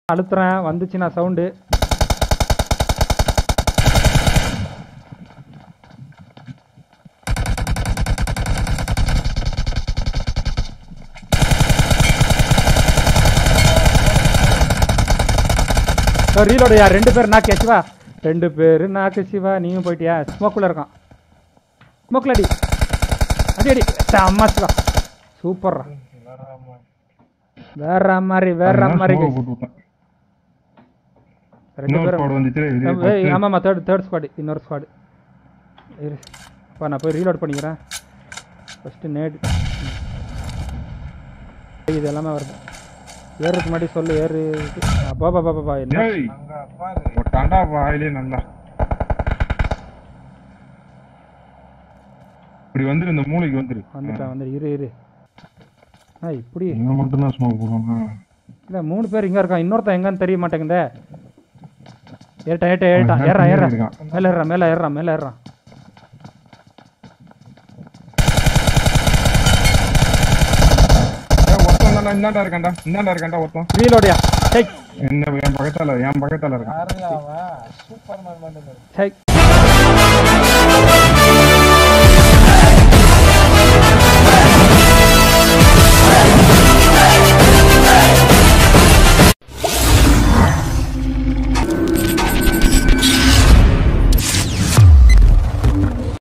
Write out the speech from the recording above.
அழுத்துறேன் வந்துச்சுண்ணா sound. ரீலோடையா 2 பேர் நாக்கு சிவா, 2 பேர் நாக்கு சிவா. நீயும் போயிட்டியா? ஸ்மோக்குள்ள இருக்கான். ஸ்மோக்ல அடி அடி அடி. அம்மா சிவா சூப்பர். வேற மாதிரி 2 பேரும். ஆமாம்மா தேர்ட் ஸ்குவாடு. இன்னொரு ஸ்குவாடு. நான் போய் ரீலோட் பண்ணிக்கிறேன். ஃபஸ்ட்டு நேடு இது எல்லாமே வருது. ஏறுறதுக்கு முன்னாடி சொல்லு. ஏறு பாபா என்ன நல்லா இப்படி வந்துரு. இந்த மூளைக்கு வந்துரு. இரு இப்படி மட்டும் தான் ஸ்மோக் போடுவாங்க. இல்லை 3 பேர் இங்கே இருக்கான். இன்னொருத்தன் எங்கன்னு தெரிய மாட்டேங்குதே. ஏறிட்டான். ஏறான் மேலே ஏறான். இந்தாண்டா இருக்காண்டா ஒருத்தன். ரீலோடியா என்ன என் பக்கத்தால இருக்கான். சூப்பர்.